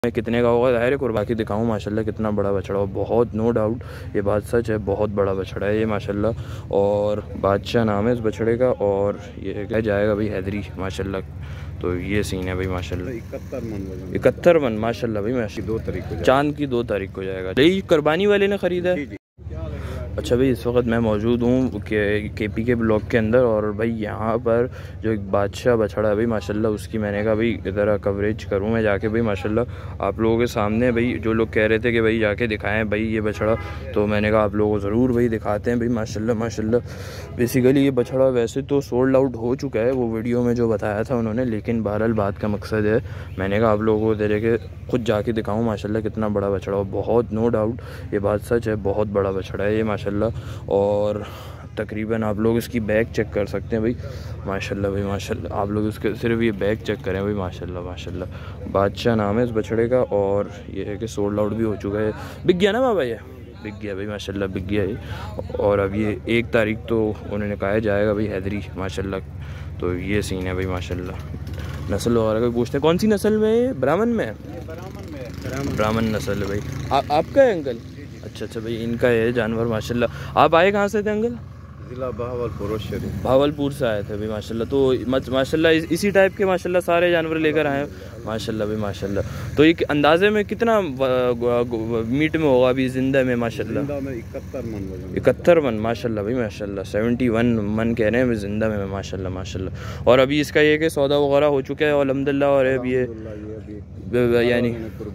कितने का होगा ज़ाहिर है, कुर्बानी बाकी दिखाऊँ माशाल्लाह कितना बड़ा बछड़ा हो, बहुत नो डाउट ये बात सच है, बहुत बड़ा बछड़ा है ये माशाल्लाह। और बादशाह नाम है इस बछड़े का, और ये क्या जाएगा भाई हैदरी माशाल्लाह। तो ये सीन है भाई माशाल्लाह, 71 मन माशाल्लाह भाई माशाल्लाह। 2 तारीख को चांद की 2 तारीख को जाएगा। यही कुर्बानी वाले ने ख़रीदा है। अच्छा भाई, इस वक्त मैं मौजूद हूँ केपी के ब्लॉक के अंदर, और भाई यहाँ पर जो एक बादशाह बछड़ा है भाई माशाल्लाह, उसकी मैंने कहा भाई ज़रा कवरेज करूँ मैं जाके भाई माशाल्लाह आप लोगों के सामने। भाई जो लोग कह रहे थे कि भाई जाके दिखाएं भाई ये बछड़ा, तो मैंने कहा आप लोगों को ज़रूर भाई दिखाते हैं भाई माशाल्लाह माशाल्लाह। बेसिकली ये बछड़ा वैसे तो सोल्ड आउट हो चुका है वो वीडियो में जो बताया था उन्होंने, लेकिन बहरहाल बात का मकसद है मैंने कहा आप लोगों को दे के खुद जाके दिखाऊँ माशाल्लाह कितना बड़ा बछड़ा हो। बहुत नो डाउट ये बात सच है, बहुत बड़ा बछड़ा है ये माशाल्लाह। और तकरीबन आप लोग इसकी बैक चेक कर सकते हैं भाई माशाल्लाह भाई माशाल्लाह। आप लोग इसके सिर्फ ये बैक चेक करें भाई माशाल्लाह माशाल्लाह। बादशाह नाम है इस बछड़े का, और ये है कि सोल्ड आउट भी हो चुका है। बिक गया ना बाबा, ये बिक गया भाई माशाल्लाह, बिक गया ये। और अब ये 1 तारीख तो उन्होंने कहा जाएगा भाई हैदरी माशाल्लाह। तो ये सीन है भाई माशाल्लाह। नस्ल वगैरह का पूछते हैं, कौन सी नस्ल में है? ब्राह्मण में, ब्राह्मण नस्ल है भाई। आपका है अंकल? अच्छा भाई, इनका है जानवर माशाल्लाह। आप आए कहाँ से थे अंकल? ज़िला भावलपुर से आए थे भाई माशाल्लाह। तो माशाल्लाह इसी टाइप के माशाल्लाह सारे जानवर लेकर आए माशाल्लाह भाई माशाल्लाह। तो एक अंदाजे में कितना मीट में होगा अभी जिंदा में माशाल्लाह? 71 मन माशाल्लाह भाई माशाल्लाह। 71 मन कह रहे हैं जिंदा में माशाल्लाह माशाल्लाह। और अभी इसका ये कि सौदा वगैरह हो चुका है अल्हम्दुलिल्लाह। और अब ये यानी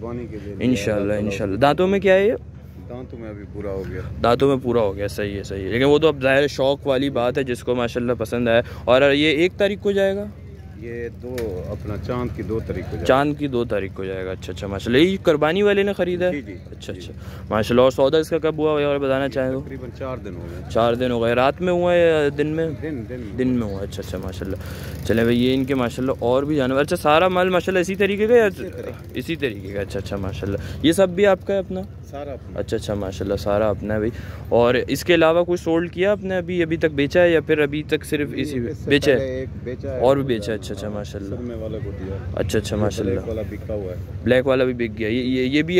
इंशाल्लाह दांतों में क्या है? ये दांतों में अभी पूरा हो गया, दांतों में पूरा हो गया। सही है सही है, लेकिन वो तो अब ज़ाहिर शौक वाली बात है जिसको माशाल्लाह पसंद आया। और ये 1 तारीख को जाएगा, ये अपना चांद की 2 तारीख को जाएगा। चांद की 2 तारीख को जाएगा। अच्छा माशाल्लाह। यही कुर्बानी वाले ने ख़रीदा है? अच्छा माशाल्लाह। और सौदा इसका कब हुआ और बताना चाहें तो? तकरीबन 4 दिन हो गए। 4 दिन हो गए। रात में हुआ है या दिन में? दिन में हुआ। अच्छा माशाल्लाह। चले भाई, ये इनके माशाल्लाह और भी जानवर। अच्छा, सारा माल माशाल्लाह इसी तरीके का या इसी तरीके का? अच्छा माशाल्लाह। ये सब भी आपका है अपना? सारा अपना। अच्छा माशाल्लाह, सारा अपना है भाई। और इसके अलावा कोई सोल्ड किया आपने अभी तक बेचा है, या फिर अभी तक सिर्फ इसी बेचा है? और भी बेचा है। अच्छा माशाल्लाह। अच्छा माशाल्लाह। ब्लैक वाला भी बिक गया। ये भी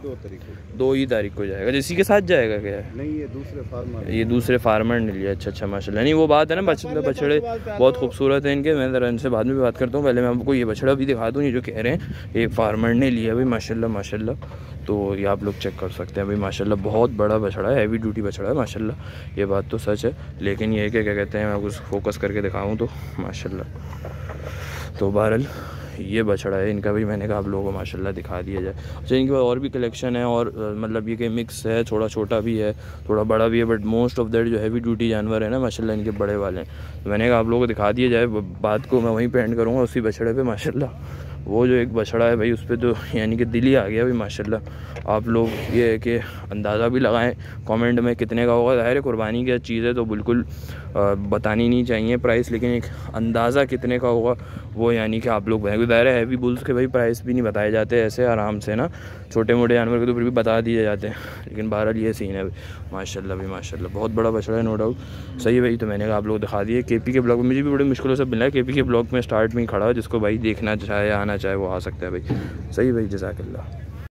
2 ही तारीख को जाएगा। इसी के साथ जाएगा क्या? नहीं, ये दूसरे फार्मर ने लिया। अच्छा माशाल्लाह। नहीं वो बात है ना, बछड़े बहुत खूबसूरत है इनके। मैं ज़रा इनसे बाद में भी बात करता हूँ, पहले मैं आपको ये बछड़ा भी दिखा दूँ। ये जो कह रहे हैं ये फार्मर ने लिया भाई माशाल्लाह माशाल्लाह। तो ये आप लोग चेक कर सकते हैं भाई माशाल्लाह। बहुत बड़ा बछड़ा है, हैवी ड्यूटी बछड़ा है माशाल्लाह। ये बात तो सच है, लेकिन ये क्या कहते हैं, मैं आपको फोकस करके दिखाऊँ तो माशाल्लाह। तो बहरहाल ये बछड़ा है इनका भी, मैंने कहा आप लोगों को माशाल्लाह दिखा दिया जाए। अच्छा, इनके पास और भी कलेक्शन है, और मतलब ये कि मिक्स है, थोड़ा छोटा भी है थोड़ा बड़ा भी है, बट मोस्ट ऑफ दैट जो हैवी ड्यूटी जानवर है ना माशाल्लाह इनके बड़े वाले हैं। तो मैंने कहा आप लोगों को दिखा दिया जाए। बात को मैं वहीं पे एंड करूँगा, उसी बछड़े पे माशाल्लाह। वो जो एक बछड़ा है भाई, उस पर तो यानी कि दिल ही आ गया भाई माशाल्लाह। आप लोग ये है कि अंदाज़ा भी लगाएं कमेंट में कितने का होगा। ज़ाहिर है कुर्बानी की चीज़ है तो बिल्कुल बतानी नहीं चाहिए प्राइस, लेकिन एक अंदाज़ा कितने का होगा वो यानी कि आप लोग ज़ाहिर है हैवी बुल्स के भाई प्राइस भी नहीं बताए जाते ऐसे आराम से ना, छोटे मोटे जानवर के तो फिर भी बता दिए जाते हैं। लेकिन बहरहाल ये सीन है माशाल्लाह भाई माशाल्लाह। बहुत बड़ा बछड़ा है नो डाउट। सही है भाई। तो मैंने कहा आप लोग दिखा दिए। केपी के ब्लॉग में मुझे भी बड़ी मुश्किलों से मिला है। केपी के ब्लॉग में स्टार्ट में ही खड़ा, जिसको भाई देखना चाहे आना चाहे वो आ सकता है भाई। सही भाई, जज़ाकल्लाह।